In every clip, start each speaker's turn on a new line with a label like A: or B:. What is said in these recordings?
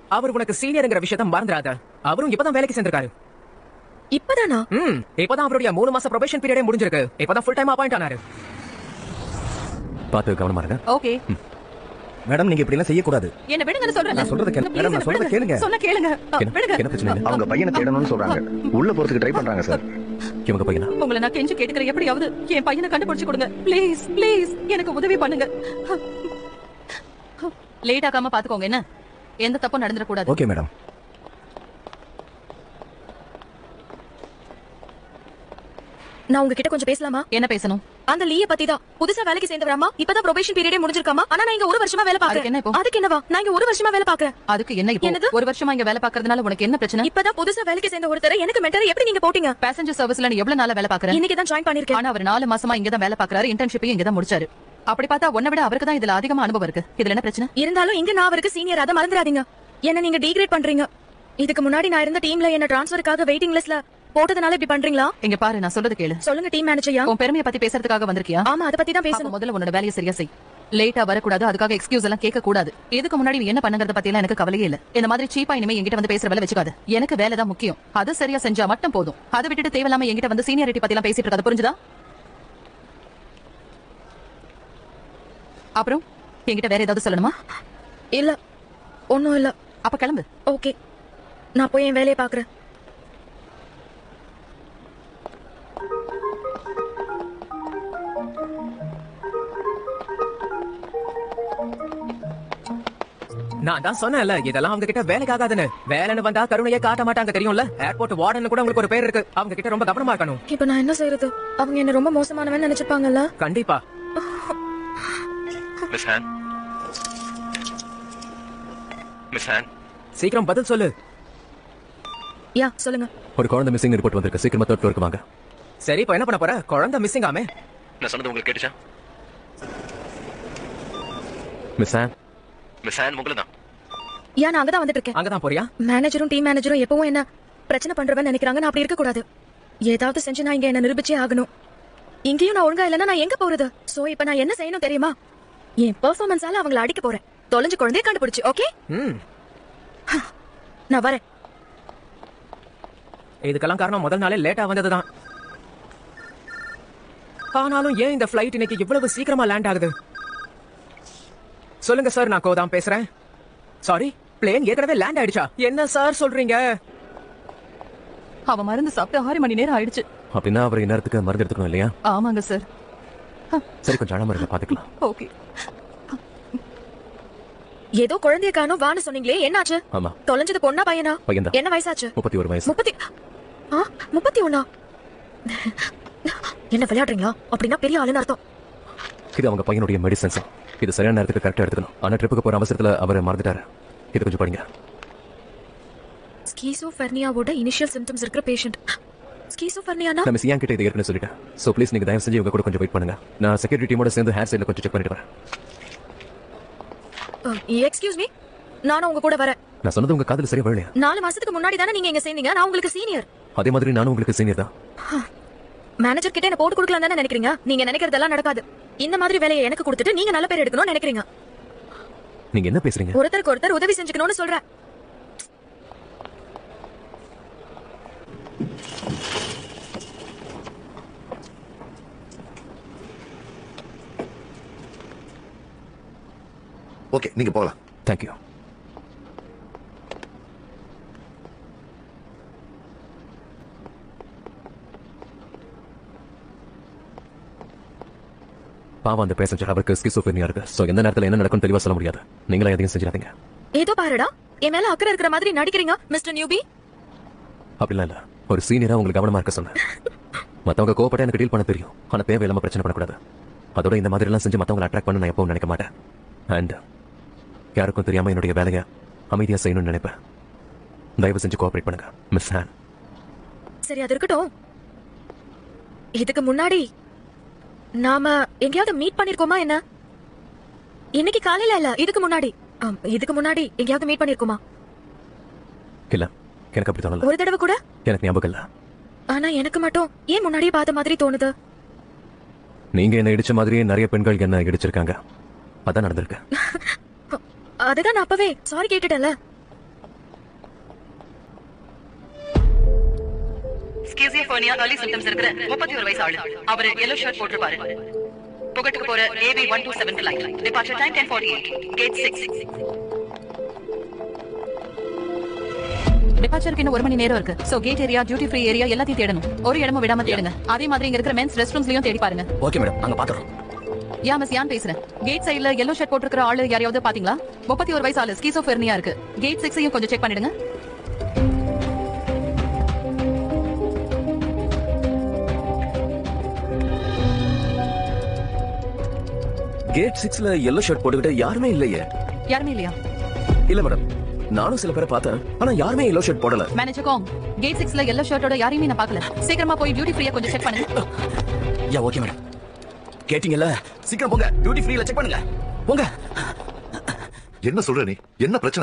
A: அவர் உனக்கு சீனியர்ங்கிற விஷயத்த மறந்துடாத. அவரும் இப்பதான் வேலைக்கு சேர்ந்திருக்காரு.
B: இப்பதானா?
A: இப்பதான் அவருடைய 3 மாச ப்ரொபேஷன் பீரியடே முடிஞ்சிருக்கு. இப்பதான் ஃபுல் டைம் அப்பாயிண்ட் ஆனாரு.
C: பாத்து கவனமா இருங்க.
B: ஓகே
D: மேடம், நீங்க இப்படி எல்லாம் செய்ய கூடாது.
B: என்ன விடுங்கன்னு சொல்றேன்.
D: நான் சொல்றத கேளுங்க. மேடம், நான் சொல்றத கேளுங்க.
B: சொன்ன கேளுங்க. விடுங்க.
C: என்ன பிரச்சனை?
E: அவங்க பையனை தேடணும்னு சொல்றாங்க. உள்ள போறதுக்கு ட்ரை பண்றாங்க சார்.
C: இவங்க பையனா?
B: உங்களை நான் கெஞ்சி கேட்டுக்கிறேன், எப்படியாவது என் பையனை கண்டுபிடிச்சு கொடுங்க. ப்ளீஸ் ப்ளீஸ் எனக்கு உதவி பண்ணுங்க. லேட் ஆகாம பாத்துக்கோங்க. என்ன எந்த தப்பும் நடந்துட கூடாது.
D: Okay madam.
B: நான் உங்ககிட்ட கொஞ்சம் பேசலாமா? என்ன பேசணும்? அந்த லீய பத்தி தான். புதுசா வேலைக்கு சேர்ந்தவராமா, இப்பதான் ப்ரொபேஷன் பீரியடே முடிஞ்சிருக்காமா. ஆனா நான் இங்க 1 வருஷமா வேலை பாக்குறேன். என்ன இப்போ? அதுக்கு என்னவா? நான் இங்க 1 வருஷமா வேலை பாக்குறேன். அதுக்கு என்ன இப்போ? 1 வருஷமா இங்க வேலை பாக்குறதுனால உனக்கு என்ன பிரச்சனை? இப்பதான் புதுசா வேலைக்கு சேர்ந்த ஒருத்தரை எனக்கு மென்டர் எப்படி நீங்க போட்டீங்க? பேசஞ்சர் சர்வீஸ்ல நீ எவ்வளவு நாளா வேலை பாக்குற? இன்னைக்கு தான் ஜாயின் பண்ணிருக்கேன். ஆனா அவர் 4 மாசமா இங்க தான் வேலை பாக்குறாரு. இன்டர்ன்ஷிப்பையும் இங்க தான் முடிச்சாரு. அப்படி பார்த்தா உன்னை விட அவருக்கு தான் இதுல அதிகமா அனுபவம் இருக்கு. இதுல என்ன பிரச்சனை? இருந்தாலும் இங்க நான் அவருக்கு சீனியர், அத மறந்துடாதீங்க. என்ன நீங்க டிகிரேட் பண்றீங்க. இதுக்கு முன்னாடி நான் இருந்த டீம்ல என்ன ட்ரான்ஸ்ஃபருக்காக வெயிட்டிங் லிஸ்ட்ல போட்டதனால இப்படி பண்றீங்களா? இங்க பாரு, நான் சொல்றது கேளு. சொல்லுங்க டீம் மேனேஜர்யா. உன் பெருமையை பத்தி பேசுறதுக்காக வந்திருக்கியா? ஆமா, அத பத்தி தான் பேசணும். முதல்ல உன்னோட வேலையை சரியா செய். லேட்டா வரக்கூடாது, அதுக்காக எக்ஸ்கியூஸ் எல்லாம் கேட்க கூடாது. இதுக்கு முன்னாடி நீ என்ன பண்ணுங்கறத பத்தி எல்லாம் எனக்கு கவலையே இல்ல. இந்த மாதிரி சீப்பா இனிமே என்கிட்ட வந்து பேசுற வேலை வச்சுக்காத. எனக்கு வேலை தான் முக்கியம். அது சரியா செஞ்சா மட்டும் போதும். அதை விட்டுட்டு தேவையில்லாம என்கிட்ட வந்து சீனியாரிட்டி பத்தி எல்லாம் பேசிட்டு இருக்காது, புரிஞ்சுதா? அப்புறம் என்கிட்ட வேற ஏதாவது சொல்லணுமா? இல்ல, ஒன்னும் இல்ல. அப்ப கிளம்பு. ஓகே, நான் போய் என் வேலையை பாக்குறேன்.
A: நான் தான் சொன்னேன்ல, இதெல்லாம் அவங்க கிட்ட வேலைக்கு ஆகாதுன்னு. வேலைன்னு வந்தா கருணையே காட்ட மாட்டாங்க, தெரியும்ல. ஏர்போர்ட் வார்டன் கூட உங்களுக்கு ஒரு பேர் இருக்கு. அவங்க கிட்ட ரொம்ப கவனமா இருக்கணும்.
B: இப்ப நான் என்ன செய்யறது? அவங்க என்ன ரொம்ப மோசமானவன்னு நினைச்சிருப்பாங்கல்ல?
A: கண்டிப்பா.
C: மிஸ் ஹான், மிஸ் ஹான்,
A: சீக்கிரம் பதில் சொல்லு.
B: யா, சொல்லுங்க.
C: ஒரு குழந்தை மிஸ்ஸிங் ரிப்போர்ட் வந்திருக்கு. சீக்கிரமா 3rd ஃப்ளோருக்கு வாங்க.
A: சரி, இப்போ என்ன பண்ண போற? குழந்தை மிஸ்ஸிங் ஆமே.
C: நான் சொன்னது உங்களுக்கு கேட்டுச்சா? மிஸ் ஹான், மிஸ் ஹான், உங்களை தான்.
B: யா, நான் அங்கதான் வந்துட்டு இருக்கேன்.
A: அங்கதான் போறியா?
B: மேனேஜரும் டீம் மேனேஜரும் எப்பவும் என்ன பிரச்சனை பண்றவன்னு நினைக்கிறாங்க. நான் அப்படி இருக்க கூடாது. ஏதாவது செஞ்சு நான் இங்க என்ன நிரூபிச்சே ஆகணும். இங்கேயும் நான் ஒழுங்கா இல்லைன்னா நான் எங்க போறது? சோ இப்ப நான் என்ன செய்யணும் தெரியுமா? என் பெர்ஃபார்மன்ஸால அவங்கள அடிக்க போறேன். தொலைஞ்ச குழந்தைய கண்டுபிடிச்சு. ஓகே, நான் வரேன்.
A: இதுக்கெல்லாம் காரணம் முதல் நாளே லேட்டா வந்ததுதான். ஆனாலும் ஏன் இந்த ஃபிளைட் இன்னைக்கு இவ்வளவு சீக்கிரமா லேண்ட் ஆகுது? சொல்லுங்க சார், நான் கோதான் பேசுறேன். சாரி, பிளேன் ஏற்கனவே லேண்ட் ஆயிடுச்சா? என்ன சார் சொல்றீங்க?
B: அவ மருந்து சாப்பிட்டு 6 மணி நேரம் ஆயிடுச்சு.
C: அப்படின்னா அவர் இந்நேரத்துக்கு மருந்து எடுத்துக்கணும் இல்லையா?
B: ஆமாங்க சார்.
C: சரி, கொஞ்சம் அழாம இருங்க, பாத்துக்கலாம்.
B: ஓகே. ஏதோ குழந்தைய காணோம் வான்னு சொன்னீங்களே, என்னாச்சு?
C: ஆமா,
B: தொலைஞ்சது பொண்ணா பையனா?
C: பையன்தான்.
B: என்ன வயசாச்சு?
C: 31 வயசு.
B: 31? என்ன விளையாடுறீங்களா? அப்படின்னா பெரிய ஆளுன்னு அர்த்தம்.
C: இது அவங்க பையனுடைய மெடிசன்ஸ். இது சரியான நேரத்துக்கு கரெக்டா எடுத்துக்கணும். ஆனா ட்ரிப்புக்கு போற அவசரத்துல அவரை மறந்துட்டாரு. இது கொஞ்சம் படிங்க.
B: ஸ்கிசோஃபெர்னியாவோட இனிஷியல் சிம்டம்ஸ் இருக்கிற பேஷண்ட். ஸ்கிசோஃபெர்னியானா?
C: நான் மிஸ் யான் கிட்ட இதை ஏற்கனவே சொல்லிட்டேன். சோ ப்ளீஸ் நீங்க தயவு செஞ்சு இவங்க கூட கொஞ்சம் வெயிட் பண்ணுங்க. நான் செக்யூரிட்டி டீமோட சேர்ந்து ஹேர் சைடுல கொஞ்சம் செக் பண்ணிட்டு வரேன்.
B: எக்ஸ்கியூஸ் மீ, நானும் உங்க கூட வரேன்.
C: நான் சொன்னது உங்க காதுல சரியா விழலையா?
B: 4 மாசத்துக்கு முன்னாடி தானே நீங்க இங்க சேர்ந்தீங்க. நான் உங்களுக்கு சீனியர்.
C: அதே மாதிரி நானும் உங்களுக்கு சீனியர் தான்.
B: மேனேஜர் கிட்ட என்ன போட்டு கொடுக்கலாம் தானே நினைக்கிறீங்க? நீங்க நினைக்கிறதெல்லாம் நடக்காது. இந்த மாதிரி வேலையை எனக்கு கொடுத்துட்டு நீங்க நல்ல பேர் எடுக்கணும்னு நினைக்கிறீங்க.
C: நீங்க என்ன பேசுறீங்க?
B: ஒருத்தருக்கு ஒருத்தர் உதவி செஞ்சுக்கணும்னு சொல்றேன்.
E: ஓகே, நீங்க போகலாம்.
C: தேங்க்யூ. பாவம் அந்த பேசஞ்சர், அவருக்கு ஸ்கிசோஃபெர்னியா இருக்கு. சோ எந்த நேரத்துல என்ன நடக்கும் தெளிவா சொல்ல முடியாது. நீங்களா எதையும் செஞ்சிடாதீங்க.
B: ஏதோ பாருடா, என் மேல அக்கறை இருக்கிற மாதிரி நடிக்கிறீங்க மிஸ்டர் நியூபி.
C: அப்படிலாம் இல்ல, ஒரு சீனியரா உங்களுக்கு கவனமா இருக்க சொன்னேன். மத்தவங்க கோபப்பட்ட எனக்கு டீல் பண்ண தெரியும். ஆனா தேவையில்லாம பிரச்சனை பண்ணக்கூடாது. அதோட இந்த மாதிரி எல்லாம் செஞ்சு மத்தவங்களை அட்ராக்ட் பண்ண நான் எப்பவும் நினைக்க மாட்டேன். அண்ட் யாருக்கும் தெரியாம என்னுடைய வேலையை அமைதியா செய்யணும்னு நினைப்பேன். தயவு செஞ்சு கோஆபரேட் பண்ணுங்க மிஸ் ஹான்.
B: சரி, அது இருக்கட்டும். இதுக்கு முன்னாடி நாம எங்கேயாவது மீட் பண்ணிருக்கோமா என்ன? இன்னைக்கு காலையில இல்ல, இதுக்கு முன்னாடி எங்கேயாவது மீட் பண்ணிருக்கோமா?
C: இல்ல, எனக்கு அப்படி தோணல.
B: ஒரு தடவை கூட
C: எனக்கு ஞாபகம் இல்ல.
B: ஆனா எனக்கு மட்டும் ஏன் முன்னாடியே பார்த்த மாதிரி தோணுது.
C: நீங்க என்ன இடிச்ச மாதிரியே நிறைய பெண்கள் என்ன இடிச்சிருக்காங்க. அதான் நடந்திருக்கு.
B: அதுதான் நான் அப்பவே சாரி கேட்டுட்டேன்ல. ஸ்கிசோஃப்ரெனியா early symptoms இருக்கிற 31 வயசு ஆளு. அவரு yellow shirt போட்டிருப்பாரு. புகட்டுக்கு போற AB 127 flight. Departure time 10:48. Gate 6. டிபார்ச்சருக்கு இன்னும் 1 மணி நேரம் இருக்கு. So gate area, duty free area எல்லாத்தையும் தேடணும். ஒரு இடமும் விடாம தேடுங்க. அதே மாதிரி இங்க இருக்கிற மென்ஸ் ரெஸ்ட் ரூம்ஸ்லயும் தேடி பாருங்க.
D: ஓகே மேடம் அங்க பாக்குறோம்.
B: யா மிஸ் யான் பேசுறேன். கேட் சைடுல yellow shirt போட்டிருக்கிற ஆளு யாரையாவது பாத்தீங்களா? 31 வயசு ஆளு ஸ்கிசோஃப்ரெனியா இருக்கு. கேட் 6ஐயும் கொஞ்சம் செக் பண்ணிடுங்க.
C: கேட் 6ல yellow ஷர்ட் போட்டுக்கிட்டு யாருமே இல்லையே.
B: யாருமே இல்லையா?
C: இல்ல மேடம், நானும் சில பேரை பார்த்தேன், ஆனா யாருமே yellow ஷர்ட் போடல.
B: மேனேஜர் கோங், கேட் 6ல yellow ஷர்ட்டோட யாரையுமே நான் பார்க்கல. சீக்கிரமா போய் டியூட்டி ஃப்ரீயா கொஞ்சம் செக் பண்ணுங்க.
D: Yeah okay madam. கேட்டிங்கல்ல, சீக்கிரம் போங்க, டியூட்டி ஃப்ரீல செக் பண்ணுங்க. போங்க.
E: என்ன சொல்ற நீ? என்ன பிரச்சனை?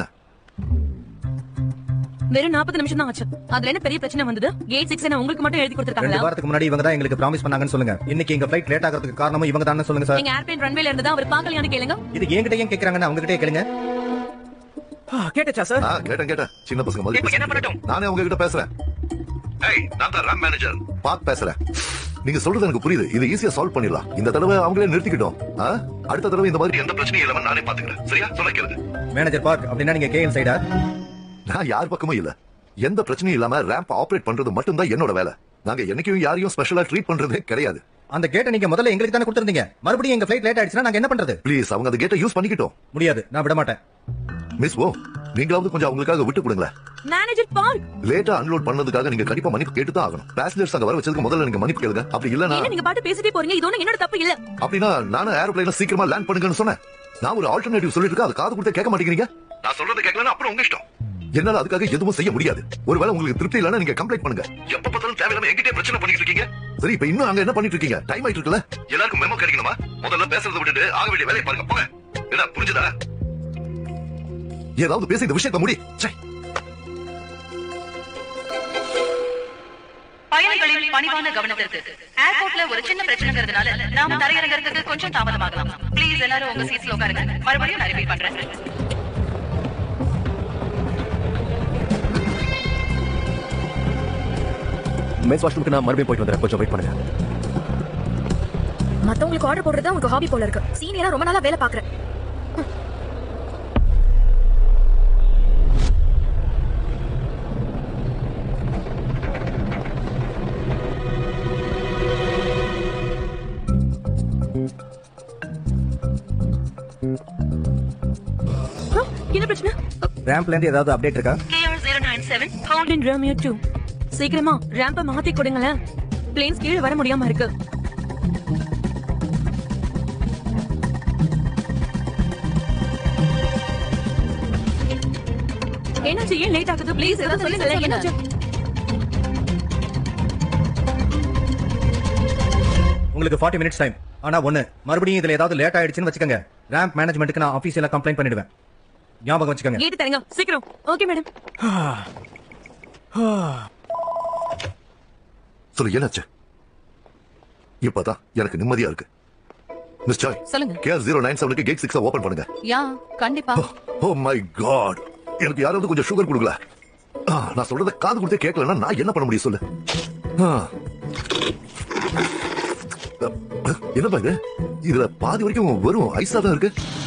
B: வெறும் 40 நிமிஷம் தான் ஆச்சு. அதுல என்ன பெரிய பிரச்சனை வந்தது? கேட் 6 நான் உங்களுக்கு மட்டும் எழுதி
D: 2
B: கொடுத்திருக்காங்களா?
D: வாரத்துக்கு முன்னாடி இவங்க தான் எங்களுக்கு ப்ராமிஸ் பண்ணாங்கன்னு சொல்லுங்க. இன்னைக்கு எங்க ஃளைட் லேட் ஆகிறதுக்கு காரணமும் இவங்க தானே சொல்லுங்க சார்.
B: எங்க ஏர்பிளேன் ரன்வேல இருந்து தான் அவர் பார்க்கலையான்னு கேளுங்க.
D: இது என்கிட்ட ஏன் கேக்குறாங்கன்னு அவங்க கிட்டே கேளுங்க.
A: கேட்டச்சா சார்?
E: கேட்டேன். சின்ன பசங்க மாதிரி
A: என்ன பண்ணட்டும்?
E: நானே அவங்க கிட்ட பேசுறேன். ஏய், நான் தான் ராம் மேனேஜர். பாத் பேசுறேன். நீங்க சொல்றது எனக்கு புரியுது. இது ஈஸியா சால்வ் பண்ணிடலாம். இந்த தடவை அவங்களே நிறுத்திக்கிட்டோம். அடுத்த தடவை இந்த மாதிரி எந்த பிரச்சனையும் இல்லாம நானே பாத்துக்கிறேன். சரியா? சொல்ல கேளுங்க.
D: மேனேஜர் பார்க் அப்படின்னா நீங்க கேஎன் சைடா?
E: நான் யார் பக்கமும் இல்ல. எந்த பிரச்சனையும் இல்லாம ரேம்ப் ஆபரேட் பண்றது மட்டும் தான் என்னோட வேலை. நாங்க என்னைக்கும் யாரையும் ஸ்பெஷலா ட்ரீட் பண்றதே கிடையாது.
D: அந்த கேட்டை நீங்க முதல்ல எங்களுக்கு தானே கொடுத்திருந்தீங்க. மறுபடியும் எங்க ஃளைட் லேட் ஆயிடுச்சுனா நாங்க என்ன பண்றது?
E: ப்ளீஸ் அவங்க அந்த கேட்டை யூஸ் பண்ணிக்கிட்டோம்.
D: முடியாது, நான் விட மாட்டேன்.
E: மிஸ் ஓ, நீங்களாவது கொஞ்சம் அவங்களுக்காக விட்டு கொடுங்களேன்.
B: மேனேஜர் பார்க்,
E: லேட்டா அன்லோட் பண்ணதுக்காக நீங்க கண்டிப்பா மன்னிப்பு கேட்டு தான் ஆகணும். பேசஞ்சர்ஸ் அங்க வர வச்சதுக்கு முதல்ல நீங்க மன்னிப்பு கேளுங்க. அப்படி இல்லனா
B: என்ன நீங்க பாட்டு பேசிட்டே போறீங்க? இது ஒண்ணு என்னோட தப்பு இல்ல.
E: அப்படினா நானும் ஏரோப்ளேன்ல சீக்கிரமா லேண்ட் பண்ணுங்கன்னு சொன்னேன். நான் ஒரு ஆல்டர்னேட்டிவ் சொல்லிட்டு இருக்கேன். அது காது கொடுத்து கேட்க மாட்டேங்கிறீங்க. நான் சொல்றத கேட்கலனா அப்புறம் உங்க இஷ்டம். என்னால அதுக்காக எதுவும் செய்ய முடியாது. ஒருவேளை உங்களுக்கு திருப்தி இல்லனா நீங்க கம்ப்ளைண்ட் பண்ணுங்க. எப்ப பார்த்தாலும் தேவையில்லாம என்கிட்ட பிரச்சனை பண்ணிட்டு இருக்கீங்க. சரி, இப்ப இன்னும் அங்க என்ன பண்ணிட்டு இருக்கீங்க? டைம் ஆயிட்டு இருக்குல்ல. எல்லாருக்கும் மெமோ கிடைக்கணுமா? முதல்ல பேசுறத விட்டுட்டு ஆக வேண்டிய வேலையை பாருங்க. போங்க. என்ன புரிஞ்சுதா? ஏதாவது பேசி இந்த விஷயத்தை முடி.
B: பயணிகளின் பணிவான கவனத்திற்கு. ஏர்போர்ட்ல ஒரு சின்ன பிரச்சனைங்கிறதுனால நாம தரையிறங்கிறதுக்கு கொஞ்சம் தாமதமாகலாம். ப்ளீஸ் எல்லாரும் உங்க சீட்ஸ்ல உட்காருங்க. மறுபடியும் நான் ரிப்பீட் பண்றேன்.
C: மென்ஸ் வாஷ்ரூமுக்கு நான் மறுபடியும் போயிட்டு வந்துறேன். கொஞ்சம் வெயிட் பண்ணுங்க.
B: மத்தவங்களுக்கு ஆர்டர் போடுறது உங்களுக்கு ஹாபி போல இருக்கு. சீனியரா ரொம்ப நாளா வேலை பாக்குறேன். என்ன பிரச்சனை?
D: ரேம்ப்ல இருந்து ஏதாவது அப்டேட் இருக்கா?
B: KR097 Hound in Romeo 2. சீக்கிரமா ரேம்ப மாத்தி கொடுங்களேன். பிளேன்ஸ் கீழ வர முடியாம இருக்கு. என்னாச்சு? ஏன் லேட் ஆகுது? ப்ளீஸ் ஏதாவது சொல்லுங்க. என்னாச்சு?
D: உங்களுக்கு 40 மினிட்ஸ் டைம். ஆனா ஒண்ணு, மறுபடியும் இதுல ஏதாவது லேட் ஆயிடுச்சுன்னு வச்சுக்கோங்க. ரேம்ப் மேனேஜ்மென்ட்க்கு நான் ஆபீஷியலா கம்ப்ளைண்ட் பண்ணிடுவேன். ஞாபகம் வச்சுக்கோங்க.
B: கேட் தரங்க சீக்கிரம். Okay madam.
E: சொல்லு, என்னாச்சு? இப்பதான் எனக்கு நிம்மதியா இருக்கு. மிஸ் ஜாய்,
B: சொல்லுங்க.
E: KR097க்கு கேட் 6 ஓபன் பண்ணுங்க.
B: யா, கண்டிப்பா.
E: ஓ மை காட், எனக்கு யாராவது கொஞ்சம் சுகர் கொடுக்கல. நான் சொல்றத காது கொடுத்து கேட்கலன்னா நான் என்ன பண்ண முடியும் சொல்லு. என்னப்பா இது? இதுல பாதி வரைக்கும் வெறும் ஐஸா தான் இருக்கு.